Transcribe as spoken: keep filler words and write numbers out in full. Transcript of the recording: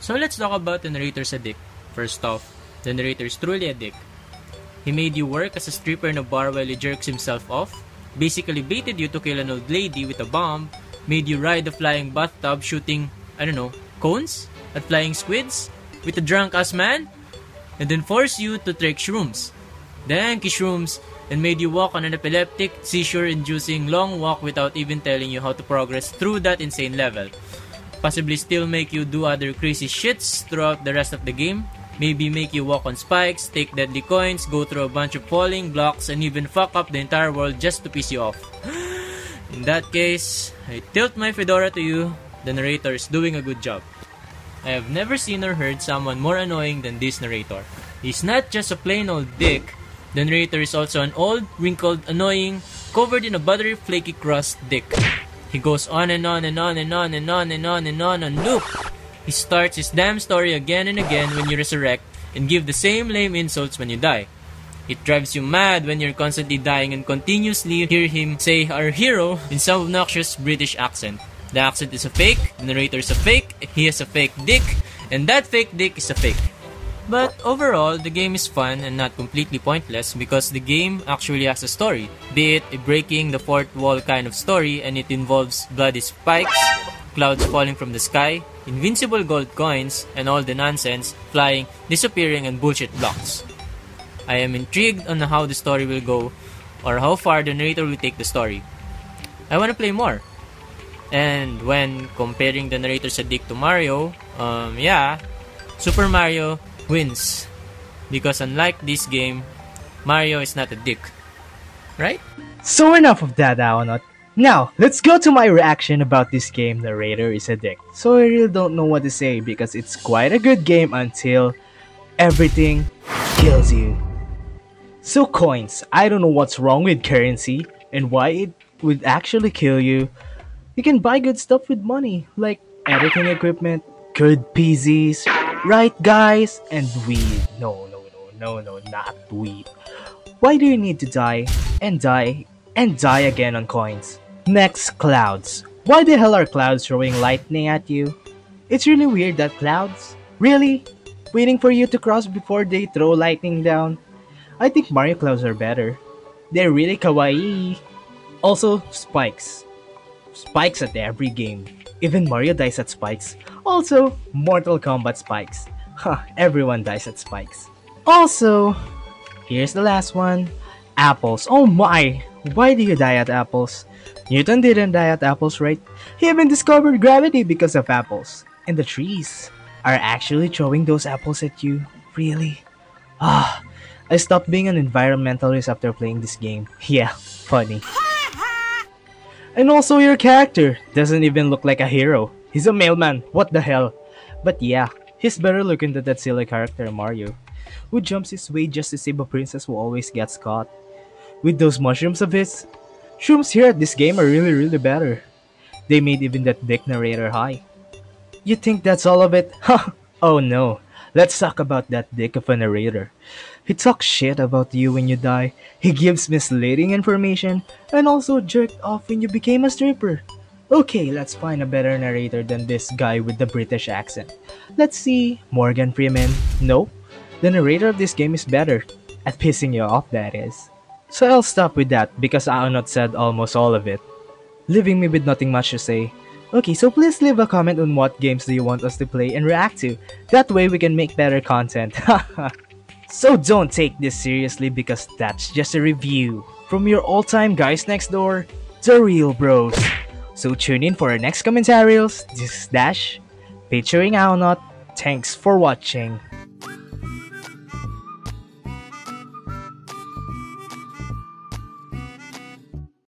So let's talk about the narrator's a dick. First off, the narrator is truly a dick. He made you work as a stripper in a bar while he jerks himself off, basically baited you to kill an old lady with a bomb, made you ride a flying bathtub shooting, I don't know, cones at flying squids with a drunk-ass man, and then forced you to take shrooms. The hanky shrooms, and made you walk on an epileptic, seizure-inducing long walk without even telling you how to progress through that insane level. Possibly still make you do other crazy shits throughout the rest of the game. Maybe make you walk on spikes, take deadly coins, go through a bunch of falling blocks, and even fuck up the entire world just to piss you off. In that case, I tilt my fedora to you. The narrator is doing a good job. I have never seen or heard someone more annoying than this narrator. He's not just a plain old dick. The narrator is also an old, wrinkled, annoying, covered in a buttery, flaky crust dick. He goes on and on and on and on and on and on and on on loop. He starts his damn story again and again when you resurrect and give the same lame insults when you die. It drives you mad when you're constantly dying and continuously hear him say our hero in some obnoxious British accent. The accent is a fake, the narrator is a fake, he has a fake dick, and that fake dick is a fake. But overall, the game is fun and not completely pointless because the game actually has a story, be it a breaking the fourth wall kind of story, and it involves bloody spikes, clouds falling from the sky, invincible gold coins, and all the nonsense, flying, disappearing, and bullshit blocks. I am intrigued on how the story will go or how far the narrator will take the story. I want to play more. And when comparing the narrator's a dick to Mario, um, yeah, Super Mario wins. Because unlike this game, Mario is not a dick. Right? So enough of that, Aonot. Now, let's go to my reaction about this game. Narrator is a dick. So I really don't know what to say because it's quite a good game until everything kills you. So coins, I don't know what's wrong with currency and why it would actually kill you. You can buy good stuff with money, like editing equipment, good P Zs, right guys, and weed. No, no, no, no, no, not weed. Why do you need to die, and die, and die again on coins? Next, clouds. Why the hell are clouds throwing lightning at you? It's really weird that clouds, really, waiting for you to cross before they throw lightning down. I think Mario clouds are better. They're really kawaii. Also, spikes. Spikes at every game. Even Mario dies at spikes. Also, Mortal Kombat spikes. Huh, everyone dies at spikes. Also, here's the last one. Apples. Oh my! Why do you die at apples? Newton didn't die at apples, right? He even discovered gravity because of apples. And the trees are actually throwing those apples at you. Really? Ah, I stopped being an environmentalist after playing this game. Yeah, funny. And also your character doesn't even look like a hero. He's a mailman, what the hell? But yeah, he's better looking than that silly character Mario, who jumps his way just to save a princess who always gets caught. With those mushrooms of his, shrooms here at this game are really really better. They made even that dick narrator high. You think that's all of it? Huh? Oh no, let's talk about that dick of a narrator. He talks shit about you when you die, he gives misleading information, and also jerked off when you became a stripper. Okay, let's find a better narrator than this guy with the British accent. Let's see, Morgan Freeman. Nope, the narrator of this game is better. At pissing you off, that is. So I'll stop with that because Aonot said almost all of it, leaving me with nothing much to say. Okay, so please leave a comment on what games do you want us to play and react to. That way we can make better content. So don't take this seriously because that's just a review from your all-time guys next door, the Real Bros. So tune in for our next Commentareels. This is Dash, featuring Aonot. Thanks for watching.